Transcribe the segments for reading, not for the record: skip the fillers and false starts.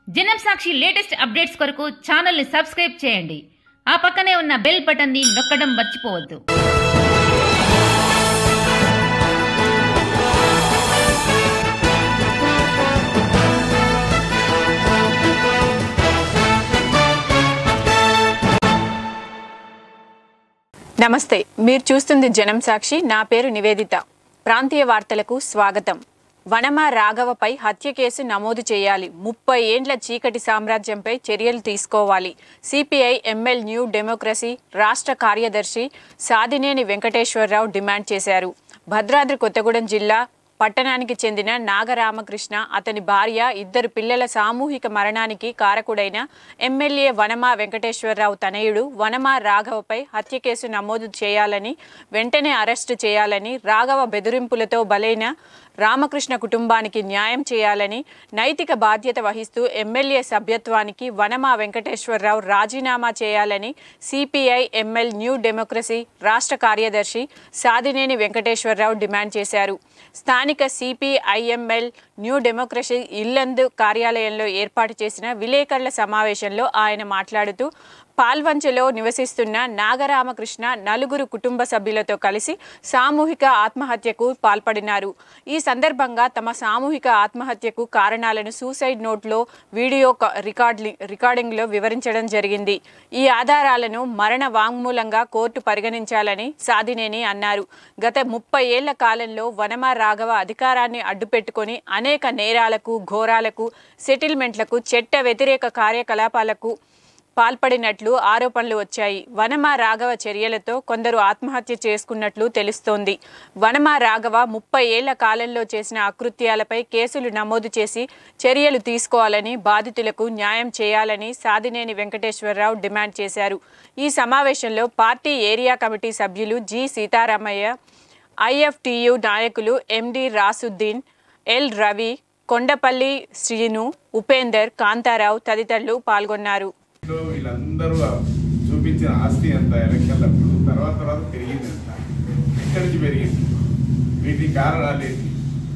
జనం Sakshi latest updates కొరకు channel ని సబ్స్క్రైబ్ చేయండి. ఆ పక్కనే ఉన్న బెల్ బటన్ ని నొక్కడం మర్చిపోవద్దు. నమస్తే, మీరు చూస్తుంది జనం సాక్షి. నా పేరు నివేదిత. ప్రాంతీయ వార్తలకు స్వాగతం. వనమ రాఘవపై హత్య కేసు నమోదు చేయాలి. 30 ఏండ్ల చీకటి సామ్రాజ్యంపై చర్యలు తీసుకోవాలి. సిపిఐ ఎంఎల్ న్యూ డెమోక్రసీ రాష్ట్ర కార్యదర్శి సాదినేని వెంకటేశ్వరరావు డిమాండ్ చేశారు. భద్రాద్రి కొత్తగూడెం జిల్లా పట్టణానికి చెందిన నాగరామకృష్ణ, అతని భార్య, 2 పిల్లల సామూహిక మరణానికి కారకుడైన ఎమ్మెల్యే వనమ వెంకటేశ్వరరావు తనయుడు వనమ రాఘవపై హత్య కేసు నమోదు చేయాలని, వెంటనే అరెస్టు చేయాలని, రాఘవ బెదిరింపులతో బలైన రామకృష్ణ కుటుంబానికి న్యాయం చేయాలని, నైతిక బాధ్యత వహిస్తూ ఎమ్మెల్యే సభ్యత్వానికి వనమ వెంకటేశ్వరరావు రాజీనామా చేయాలని సిపిఐ ఎంఎల్ న్యూ డెమోక్రసీ రాష్ట్ర కార్యదర్శి సాదినేని వెంకటేశ్వరరావు డిమాండ్ చేశారు. స్థానిక సిపిఐఎంఎల్ న్యూ డెమోక్రసీ ఇల్లందు కార్యాలయంలో ఏర్పాటు చేసిన విలేకరుల సమావేశంలో ఆయన మాట్లాడుతూ, పాల్వంచలో నివసిస్తున్న నాగరామకృష్ణ 4 కుటుంబ సభ్యులతో కలిసి సామూహిక ఆత్మహత్యకు పాల్పడినారు. ఈ సందర్భంగా తమ సామూహిక ఆత్మహత్యకు కారణాలను సూసైడ్ నోట్లో వీడియో రికార్డింగ్లో వివరించడం జరిగింది. ఈ ఆధారాలను మరణ వాంగ్మూలంగా కోర్టు పరిగణించాలని సాదినేని అన్నారు. గత 30 ఏళ్ల కాలంలో వనమ రాఘవ అధికారాన్ని అడ్డుపెట్టుకొని అనేక నేరాలకు, ఘోరాలకు, సెటిల్మెంట్లకు, చట్ట వ్యతిరేక కార్యకలాపాలకు పాల్పడినట్లు ఆరోపణలు వచ్చాయి. వనమ రాఘవ చర్యలతో కొందరు ఆత్మహత్య చేసుకున్నట్లు తెలుస్తోంది. వనమ రాఘవ 30 ఏళ్ల కాలంలో చేసిన అకృత్యాలపై కేసులు నమోదు చేసి చర్యలు తీసుకోవాలని, బాధితులకు న్యాయం చేయాలని సాదినేని వెంకటేశ్వరరావు డిమాండ్ చేశారు. ఈ సమావేశంలో పార్టీ ఏరియా కమిటీ సభ్యులు జి సీతారామయ్య, ఐఎఫ్టియు నాయకులు ఎండి రాసుద్దీన్, ఎల్ రవి, కొండపల్లి శ్రీను, ఉపేందర్, కాంతారావు తదితరులు పాల్గొన్నారు. వీళ్ళందరూ చూపించిన ఆస్తి అంత ఎలక్షన్లప్పుడు తర్వాత పెరిగింది అంత. ఎక్కడి నుంచి పెరిగింది? వీటికి కారణాలు ఏంటి?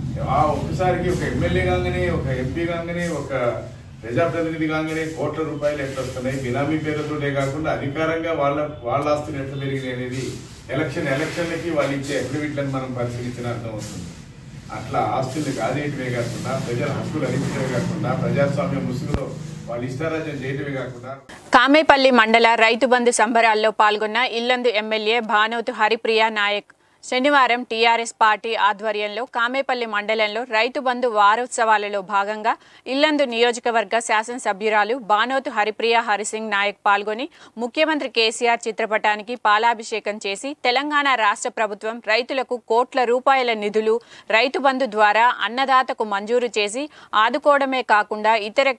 ఒకసారికి ఒక ఎమ్మెల్యే కాగానే, ఒక ఎంపీ కాగానే, ఒక ప్రజాప్రతినిధి కాగానే కోట్ల రూపాయలు ఎట్లా వస్తున్నాయి? బినామీ పేరుతోనే కాకుండా అధికారంగా వాళ్ళ ఆస్తులు ఎట్లా పెరిగినాయి అనేది ఎలక్షన్లకి వాళ్ళు ఇచ్చే అఫిడవిట్లను మనం పరిశీలించిన అర్థం అవుతుంది. అట్లా ఆస్తుల్ని కాదేయటమే కాకుండా, ప్రజల హక్కులు హరించడమే కాకుండా, ప్రజాస్వామ్య ముసుగులో వాళ్ళు ఇష్టారాజ్యం చేయటమే కాకుండా కామేపల్లి మండల రైతు బంధు సంబరాల్లో పాల్గొన్న ఇల్లందు ఎమ్మెల్యే భానోతు హరిప్రియ నాయక్ శనివారం టీఆర్ఎస్ పార్టీ ఆధ్వర్యంలో కామేపల్లి మండలంలో రైతు బంధు వారోత్సవాలలో భాగంగా ఇల్లందు నియోజకవర్గ శాసనసభ్యురాలు భానోతు హరిప్రియ హరిసింగ్ నాయక్ పాల్గొని ముఖ్యమంత్రి కేసీఆర్ చిత్రపటానికి పాలాభిషేకం చేసి, తెలంగాణ రాష్ట్ర ప్రభుత్వం రైతులకు కోట్ల రూపాయల నిధులు రైతు బంధు ద్వారా అన్నదాతకు మంజూరు చేసి ఆదుకోవడమే కాకుండా ఇతర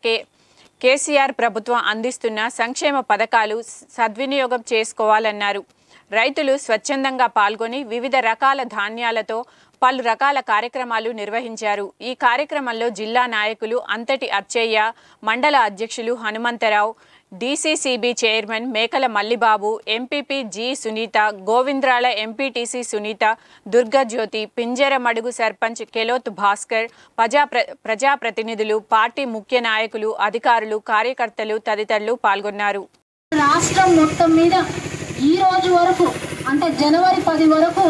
కేసీఆర్ ప్రభుత్వం అందిస్తున్న సంక్షేమ పథకాలు సద్వినియోగం చేసుకోవాలన్నారు. రైతులు స్వచ్ఛందంగా పాల్గొని వివిధ రకాల ధాన్యాలతో పలు రకాల కార్యక్రమాలు నిర్వహించారు. ఈ కార్యక్రమంలో జిల్లా నాయకులు అంతటి అచ్చయ్య, మండల అధ్యక్షులు Hanumantharao, DCCB chairman Mekala Mallibabu, MPP G Sunitha, Govindrala MPTC Sunitha, Durgajyothi, Pinjaramadugu sarpanch Keloth Bhaskar, ప్రజాప్రతినిధులు, పార్టీ ముఖ్య నాయకులు, అధికారులు, కార్యకర్తలు తదితరులు పాల్గొన్నారు. రాష్ట్రం మొత్తం మీద ఈ రోజు వరకు అంటే జనవరి 10 వరకు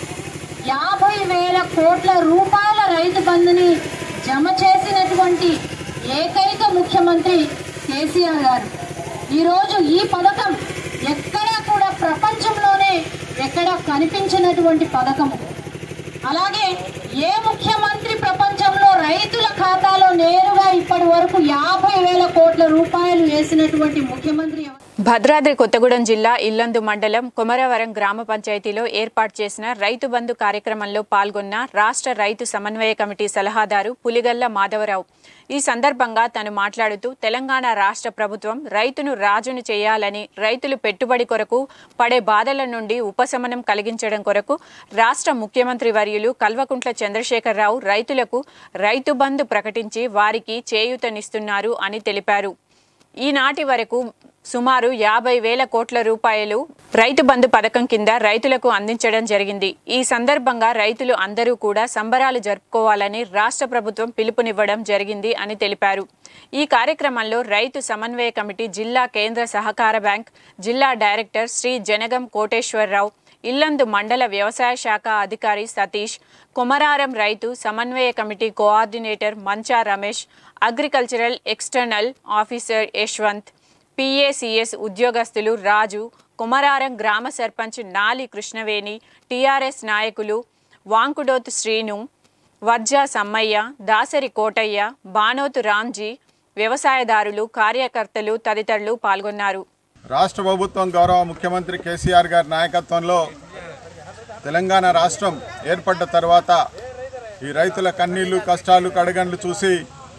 50,000 కోట్ల రూపాయల రైతు బంధుని జమ చేసినటువంటి ఏకైక ముఖ్యమంత్రి కేసీఆర్ గారు. ఈరోజు ఈ పథకం ఎక్కడా కూడా ప్రపంచంలోనే ఎక్కడా కనిపించినటువంటి పథకము. అలాగే ఏ ముఖ్యమంత్రి ప్రపంచంలో రైతుల ఖాతాలో నేరుగా ఇప్పటి వరకు 50,000 కోట్ల రూపాయలు వేసినటువంటి ముఖ్యమంత్రి? భద్రాద్రి కొత్తగూడెం జిల్లా ఇల్లందు మండలం కొమరవరం గ్రామ పంచాయతీలో ఏర్పాటు చేసిన రైతు బంధు కార్యక్రమంలో పాల్గొన్న రాష్ట్ర రైతు సమన్వయ కమిటీ సలహాదారు పులిగల్ల మాధవరావు. ఈ సందర్భంగా తను మాట్లాడుతూ, తెలంగాణ రాష్ట్ర ప్రభుత్వం రైతును రాజును చేయాలని, రైతులు పెట్టుబడి కొరకు పడే బాధల నుండి ఉపశమనం కలిగించడం కొరకు రాష్ట్ర ముఖ్యమంత్రి వర్యులు కల్వకుంట్ల చంద్రశేఖరరావు రైతులకు రైతు బంధు ప్రకటించి వారికి చేయూతనిస్తున్నారు అని తెలిపారు. ఈనాటి వరకు సుమారు 50,000 కోట్ల రూపాయలు రైతు బంధు పథకం కింద రైతులకు అందించడం జరిగింది. ఈ సందర్భంగా రైతులు అందరూ కూడా సంబరాలు జరుపుకోవాలని రాష్ట్ర ప్రభుత్వం పిలుపునివ్వడం జరిగింది అని తెలిపారు. ఈ కార్యక్రమంలో రైతు సమన్వయ కమిటీ జిల్లా కేంద్ర సహకార బ్యాంక్ జిల్లా డైరెక్టర్ శ్రీ జనగం కోటేశ్వరరావు, ఇల్లందు మండల వ్యవసాయ శాఖ అధికారి సతీష్, కొమరారం రైతు సమన్వయ committee coordinator Mancha Ramesh, agricultural external officer Yashwant, PACS ఉద్యోగస్తులు రాజు, కొమరారం గ్రామ సర్పంచ్ నాలి కృష్ణవేణి, TRS నాయకులు వాంకుడోతు శ్రీను, వర్జా సమ్మయ్య, దాసరి కోటయ్య, బానోతు రామ్జీ, వ్యవసాయదారులు, కార్యకర్తలు తదితరులు పాల్గొన్నారు. రాష్ట్ర ప్రభుత్వం గౌరవ ముఖ్యమంత్రి కేసీఆర్ గారి నాయకత్వంలో తెలంగాణ రాష్ట్రం ఏర్పడ్డ తర్వాత ఈ రైతుల కన్నీళ్లు కష్టాలు కడగండ్లు చూసి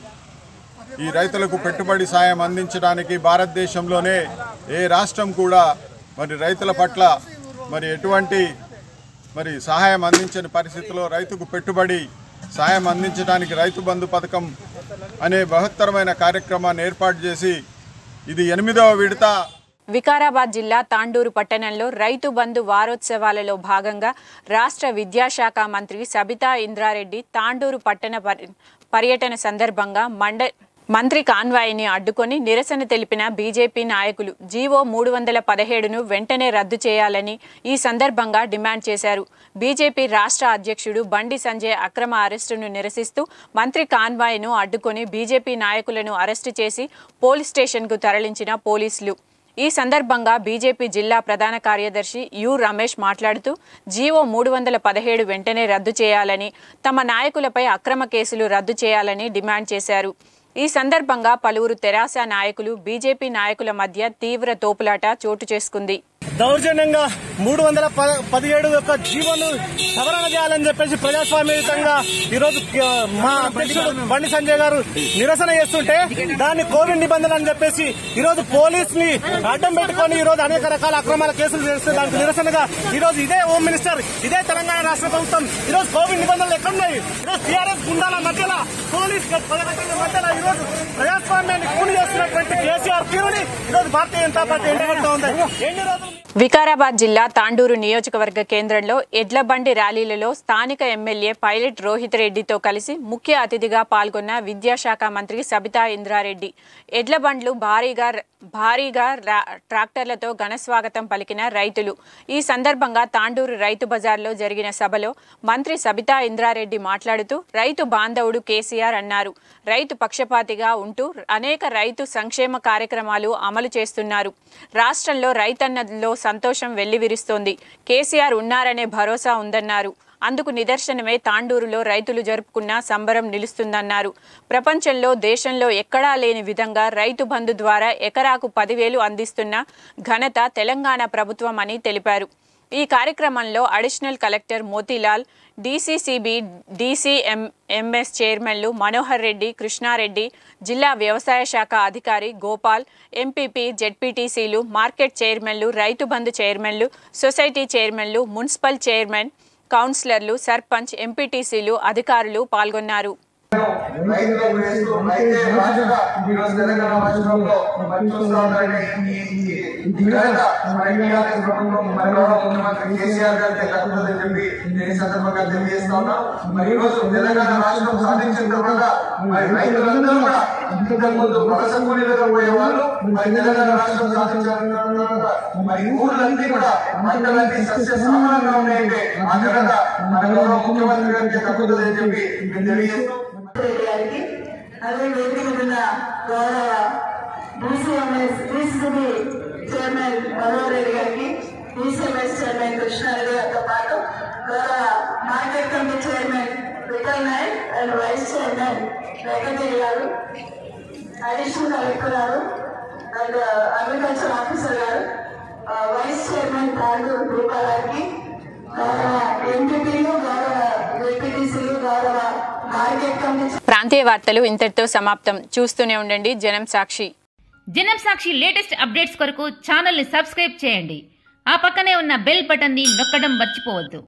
ఈ రైతులకు పెట్టుబడి సాయం అందించడానికి భారతదేశంలోనే ఏ రాష్ట్రం కూడా రైతుల పట్ల ఎటువంటి సహాయం అందించని పరిస్థితిలో రైతుకు పెట్టుబడి సాయం అందించడానికి రైతు బంధు పథకం అనే బృహత్తరమైన కార్యక్రమాన్ని ఏర్పాటు చేసి ఇది 8వ విడత. వికారాబాద్ జిల్లా తాండూరు పట్టణంలో రైతు బంధు వారోత్సవాలలో భాగంగా రాష్ట్ర విద్యాశాఖ మంత్రి సబితా ఇంద్రారెడ్డి తాండూరు పట్టణ పర్యటన సందర్భంగా మంత్రి కాన్వాయ్ని అడ్డుకొని నిరసన తెలిపిన బీజేపీ నాయకులు జీవో 317ను వెంటనే రద్దు చేయాలని ఈ సందర్భంగా డిమాండ్ చేశారు. బీజేపీ రాష్ట్ర అధ్యక్షుడు బండి సంజయ్ అక్రమ అరెస్టును నిరసిస్తూ మంత్రి కాన్వాయ్ను అడ్డుకొని బీజేపీ నాయకులను అరెస్టు చేసి పోలీస్ స్టేషన్కు తరలించిన పోలీసులు. ఈ సందర్భంగా బీజేపీ జిల్లా ప్రధాన కార్యదర్శి యు రమేష్ మాట్లాడుతూ జీవో 317 వెంటనే రద్దు చేయాలని, తమ నాయకులపై అక్రమ కేసులు రద్దు చేయాలని డిమాండ్ చేశారు. ఈ సందర్భంగా పలువురు తెరాస నాయకులు బీజేపీ నాయకుల మధ్య తీవ్ర తోపులాట చోటు చేసుకుంది. దౌర్జన్యంగా 317 యొక్క జీవోను సవరణ చేయాలని చెప్పేసి ప్రజాస్వామ్యయుతంగా ఈరోజు మా అధ్యక్షుడు బండి సంజయ్ గారు నిరసన చేస్తుంటే దాన్ని కోవిడ్ నిబంధనలు అని చెప్పేసి ఈరోజు పోలీస్ ని అడ్డం పెట్టుకుని ఈరోజు అనేక రకాల అక్రమాల కేసులు చేస్తే దానికి నిరసనగా ఈరోజు ఇదే హోమ్ మినిస్టర్, ఇదే తెలంగాణ రాష్ట్ర ప్రభుత్వం ఈరోజు కోవిడ్ నిబంధనలు ఎక్కడున్నాయి? ఈరోజు టీఆర్ఎస్ గుండాల మధ్యలో పోలీస్ మధ్యలో ఈరోజు ప్రజాస్వామ్యాన్ని కూలి చేస్తున్నటువంటి కేసీఆర్ తీరుని ఈరోజు భారతీయ జనతా పార్టీ ఎండగడుతూ ఉంది. ఎన్ని రోజులు వికారాబాద్ జిల్లా తాండూరు నియోజకవర్గ కేంద్రంలో ఎడ్ల బండి ర్యాలీలలో స్థానిక ఎమ్మెల్యే పైలట్ రోహిత్ రెడ్డితో కలిసి ముఖ్య అతిథిగా పాల్గొన్న విద్యాశాఖ మంత్రి సబితా ఇంద్రారెడ్డి ఎడ్ల బండ్లు భారీగా ట్రాక్టర్లతో ఘనస్వాగతం పలికిన రైతులు. ఈ సందర్భంగా తాండూరు రైతు బజార్లో జరిగిన సభలో మంత్రి సబితా ఇంద్రారెడ్డి మాట్లాడుతూ రైతు బాంధవుడు కేసీఆర్ అన్నారు. రైతు పక్షపాతిగా ఉంటూ అనేక రైతు సంక్షేమ కార్యక్రమాలు అమలు చేస్తున్నారు. రాష్ట్రంలో రైతన్నలో సంతోషం వెల్లివిరుస్తోంది. కేసీఆర్ ఉన్నారనే భరోసా ఉందన్నారు. అందుకు నిదర్శనమే తాండూరులో రైతులు జరుపుకున్న సంబరం నిలుస్తుందన్నారు. ప్రపంచంలో దేశంలో ఎక్కడా లేని విధంగా రైతు బంధు ద్వారా ఎకరాకు 10,000 అందిస్తున్న ఘనత తెలంగాణ ప్రభుత్వం అని తెలిపారు. ఈ కార్యక్రమంలో additional collector Motilal, DCCB, DCMS చైర్మన్లు మనోహర్ రెడ్డి, కృష్ణారెడ్డి, జిల్లా వ్యవసాయ శాఖ అధికారి గోపాల్, ఎంపీపీ, జెడ్పీటీసీలు, మార్కెట్ చైర్మన్లు, రైతు బంధు చైర్మన్లు, సొసైటీ చైర్మన్లు, మున్సిపల్ చైర్మన్, కౌన్సిలర్లు, సర్పంచ్, ఎంపీటీసీలు, అధికారులు పాల్గొన్నారు. అదే వేదిక మీద గౌరవ DCCB చైర్మన్ మనోహర్ రెడ్డి గారికి, DCMS చైర్మన్ కృష్ణారెడ్డి గారితో పాటు గౌరవ market committee chairman Vithal Nayak and vice chairman Venkateswara గారు, అడిషనల్ కలెక్టర్ గారు అండ్ అగ్రికల్చర్ ఆఫీసర్ గారు, వైస్ చైర్మన్ తాండూరు రూపా గారికి, గౌరవ ఎంపీపీలు, గౌరవ జెడ్పీటీసీలు, గౌరవ మార్కెట్ కమిటీ. ప్రాంతీయ వార్తలు ఇంతటితో సమాప్తం. చూస్తూనే ఉండండి జనం సాక్షి. జనం సాక్షి లేటెస్ట్ అప్డేట్స్ కొరకు ఛానల్ ని సబ్స్క్రైబ్ చేయండి. ఆ పక్కనే ఉన్న బెల్ బటన్ ని నొక్కడం మర్చిపోవద్దు.